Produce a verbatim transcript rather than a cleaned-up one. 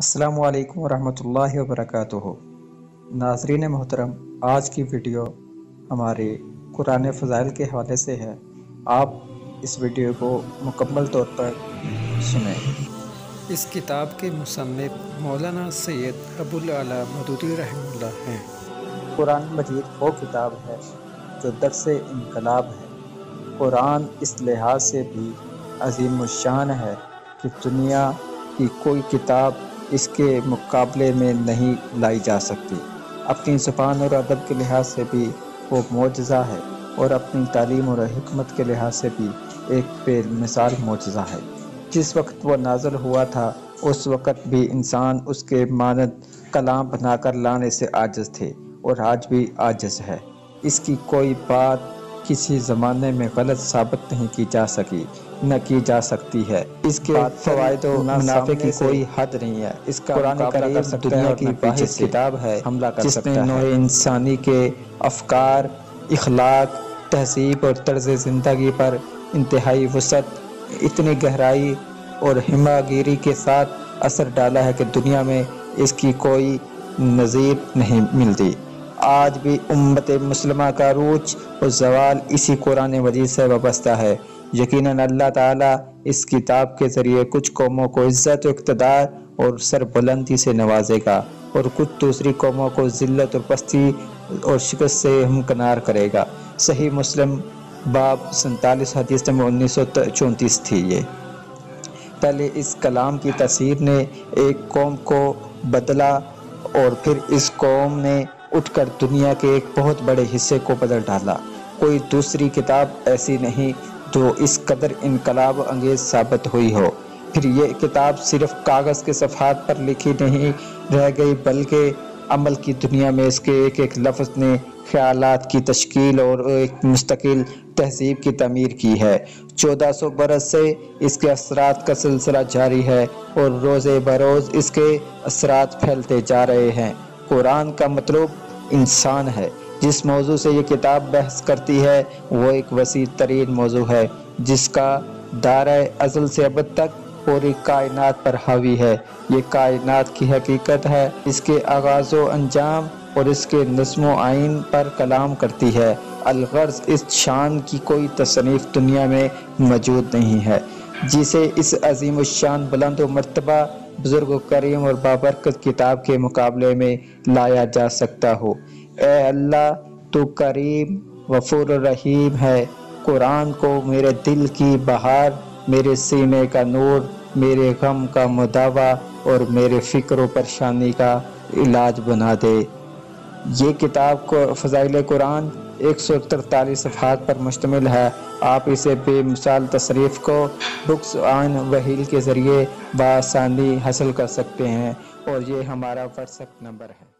السلام علیکم ورحمۃ اللہ وبرکاتہ۔ ناظرین محترم، آج کی ویڈیو ہمارے قرآن فضائل کے حوالے سے ہے۔ آپ اس ویڈیو کو مکمل طور پر سنیں۔ اس کتاب کے مصنف مولانا سید ابو الاعلیٰ مودودی رحمہ اللہ ہیں۔ قرآن مجید وہ کتاب ہے جو درس انقلاب ہے۔ قرآن اس لحاظ سے بھی عظیم الشان ہے کہ دنیا کی کوئی کتاب اس کے مقابلے میں نہیں لائی جا سکتی۔ اپنی زبان اور ادب کے لحاظ سے بھی وہ معجزہ ہے اور اپنی تعلیم اور حکمت کے لحاظ سے بھی ایک بے مثال معجزہ ہے۔ جس وقت وہ نازل ہوا تھا اس وقت بھی انسان اس کے مانند کلام بنا کر لانے سے عاجز تھے اور آج بھی عاجز ہے۔ اس کی کوئی بات کسی زمانے میں غلط ثابت نہیں کی جا سکی، نہ کی جا سکتی ہے۔ اس کے فوائد و منافع کی کوئی حد نہیں ہے۔ اس کا قرآن کریم دنیا کی واحد کتاب ہے جس نے نوع انسانی کے افکار، اخلاق، تہذیب اور طرز زندگی پر انتہائی وسعت، اتنی گہرائی اور ہمہ گیری کے ساتھ اثر ڈالا ہے کہ دنیا میں اس کی کوئی نظیر نہیں ملتی۔ آج بھی امت مسلمہ کا عروج اور زوال اسی قرآن مجید سے وابستہ ہے۔ یقیناً اللہ تعالیٰ اس کتاب کے ذریعے کچھ قوموں کو عزت و اقتدار اور سربلندی سے نوازے گا اور کچھ دوسری قوموں کو ذلت اور پستی اور شکست سے ہمکنار کرے گا۔ صحیح مسلم باب سینتالیس حدیث نمبر انیس سو چونتیس تھی۔ یہ پہلے اس کلام کی تاثیر نے ایک قوم کو بدلا اور پھر اس قوم نے اٹھ کر دنیا کے ایک بہت بڑے حصے کو بدل ڈالا۔ کوئی دوسری کتاب ایسی نہیں جو اس قدر انقلاب انگیز ثابت ہوئی ہو۔ پھر یہ کتاب صرف کاغذ کے صفحات پر لکھی نہیں رہ گئی بلکہ عمل کی دنیا میں اس کے ایک ایک لفظ نے خیالات کی تشکیل اور ایک مستقل تہذیب کی تعمیر کی ہے۔ چودہ سو برس سے اس کے اثرات کا سلسلہ جاری ہے اور روز بروز اس کے اثرات پھیلتے جا رہے ہیں۔ قرآن کا مطلوب انسان ہے۔ جس موضوع سے یہ کتاب بحث کرتی ہے وہ ایک وسیع ترین موضوع ہے جس کا دائرہ ازل سے ابد تک پوری کائنات پر حاوی ہے۔ یہ کائنات کی حقیقت ہے، اس کے آغاز و انجام اور اس کے نظم و آئین پر کلام کرتی ہے۔ الغرض اس شان کی کوئی تصنیف دنیا میں موجود نہیں ہے جسے اس عظیم الشان، بلند و مرتبہ، بزرگ و کریم اور بابرکت کتاب کے مقابلے میں لایا جا سکتا ہو۔ اے اللہ، تو کریم غفور الرحیم ہے۔ قرآن کو میرے دل کی بہار، میرے سینے کا نور، میرے غم کا مداوا اور میرے فکر و پریشانی کا علاج بنا دے۔ یہ کتاب کو فضائل قرآن ایک سو ترتالیس صفحات پر مشتمل ہے۔ آپ اسے بے مثال تصریف کو بکس آن وہیل کے ذریعے بآسانی حاصل کر سکتے ہیں اور یہ ہمارا واٹس ایپ نمبر ہے۔